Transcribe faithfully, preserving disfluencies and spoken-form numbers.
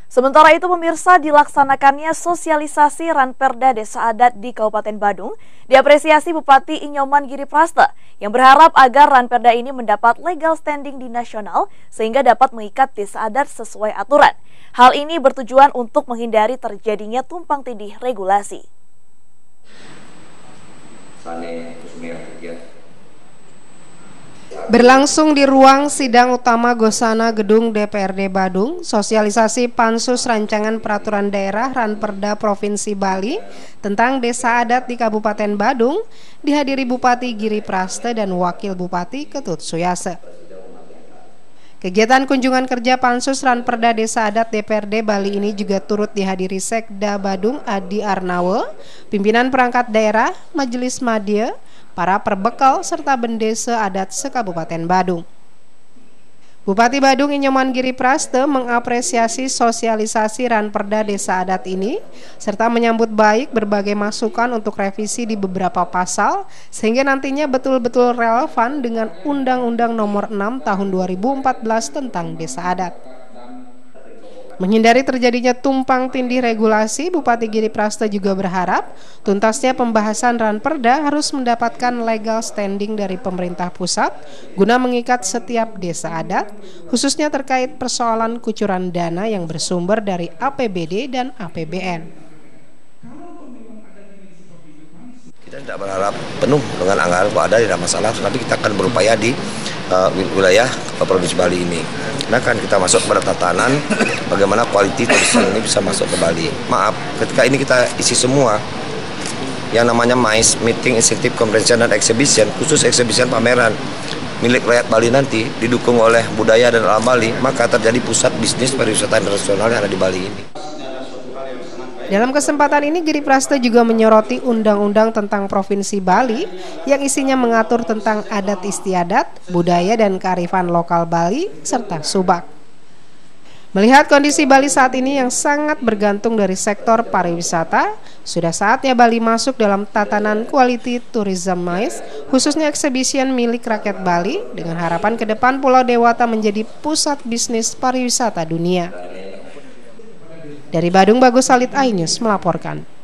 Sementara itu pemirsa, dilaksanakannya sosialisasi Ranperda Desa Adat di Kabupaten Badung diapresiasi Bupati Inyoman Giriprasta yang berharap agar Ranperda ini mendapat legal standing di nasional sehingga dapat mengikat desa adat sesuai aturan. Hal ini bertujuan untuk menghindari terjadinya tumpang tindih regulasi. Berlangsung di ruang sidang utama Gosana Gedung D P R D Badung, sosialisasi Pansus Rancangan Peraturan Daerah Ranperda Provinsi Bali tentang desa adat di Kabupaten Badung dihadiri Bupati Giriprasta dan Wakil Bupati Ketut Suyase. Kegiatan kunjungan kerja Pansus Ranperda Desa Adat D P R D Bali ini juga turut dihadiri Sekda Badung Adi Arnawe, pimpinan perangkat daerah, Majelis Madya, para perbekal serta bendesa adat se-Kabupaten Badung. Bupati Badung Inyoman Giriprasta mengapresiasi sosialisasi Ranperda Desa Adat ini serta menyambut baik berbagai masukan untuk revisi di beberapa pasal sehingga nantinya betul-betul relevan dengan Undang-Undang Nomor enam Tahun dua ribu empat belas tentang Desa Adat. Menghindari terjadinya tumpang tindih regulasi, Bupati Giriprasta juga berharap tuntasnya pembahasan Ranperda harus mendapatkan legal standing dari pemerintah pusat guna mengikat setiap desa adat, khususnya terkait persoalan kucuran dana yang bersumber dari A P B D dan A P B N. Kita tidak berharap penuh dengan anggaran, kalau ada tidak masalah, tapi kita akan berupaya di uh, wilayah uh, Provinsi Bali ini. Nah kan kita masuk pada tatanan bagaimana quality tourism ini bisa masuk ke Bali. Maaf, ketika ini kita isi semua yang namanya M I C E, Meeting, Incentive, Convention, dan Exhibition, khusus exhibition pameran milik rakyat Bali nanti didukung oleh budaya dan alam Bali, maka terjadi pusat bisnis pariwisata internasional yang ada di Bali ini. Dalam kesempatan ini, Giriprasta juga menyoroti Undang-Undang tentang Provinsi Bali yang isinya mengatur tentang adat istiadat, budaya dan kearifan lokal Bali, serta subak. Melihat kondisi Bali saat ini yang sangat bergantung dari sektor pariwisata, sudah saatnya Bali masuk dalam tatanan Quality Tourism M I C E, khususnya exhibition milik rakyat Bali, dengan harapan ke depan Pulau Dewata menjadi pusat bisnis pariwisata dunia. Dari Badung, Bagus Salid, iNews melaporkan.